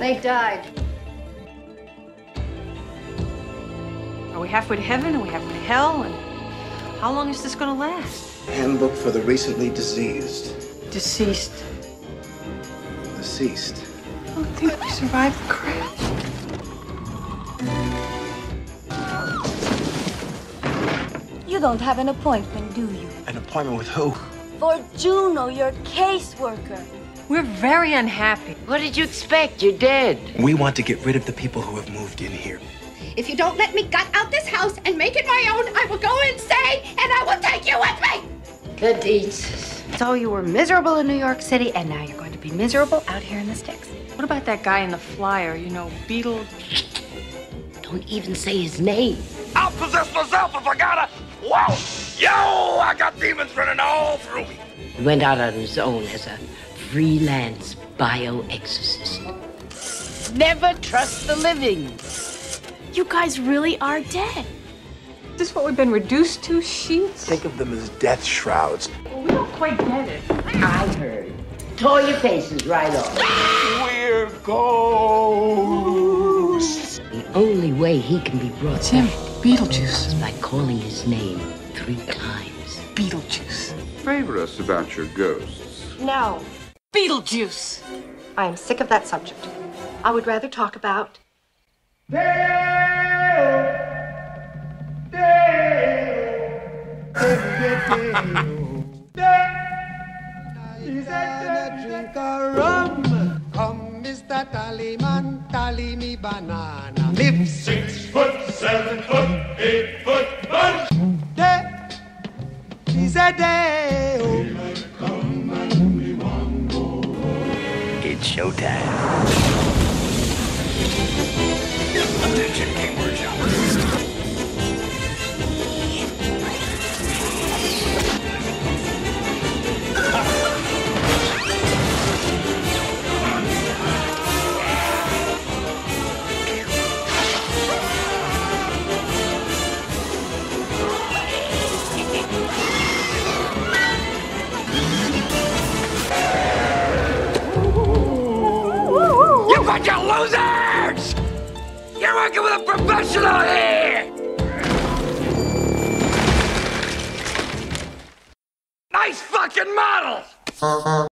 They died. Are we halfway to heaven? Are we halfway to hell? And how long is this going to last? Handbook for the recently diseased. Deceased. Deceased. I don't think we survived the crash. You don't have an appointment, do you? An appointment with who? For Juno, your caseworker. We're very unhappy. What did you expect? You're dead. We want to get rid of the people who have moved in here. If you don't let me gut out this house and make it my own, I will go insane and I will take you with me! The deets. So you were miserable in New York City, and now you're going to be miserable out here in the sticks. What about that guy in the flyer? You know, Beetle. Don't even say his name. I'll possess myself if I gotta. Whoa! Yo! I got demons running all through me. He went out on his own as a freelance bio-exorcist. Never trust the living. You guys really are dead. Is this what we've been reduced to? Sheets? Think of them as death shrouds. Well, we don't quite get it. I heard. Tore your faces right off. We're ghosts. The only way he can be brought It's him, back Beetlejuice. is by calling his name 3 times. Beetlejuice. Favor us about your ghosts. No. Beetlejuice! I am sick of that subject. I would rather talk about... Drink a rum. Come, Mr. Tallyman, tally me banana. Live 6 foot, 7 foot, 8 foot bunch. day is a day. It's showtime. Attention, Kingward shoppers. You bunch of losers! You're working with a professional here! Nice fucking model!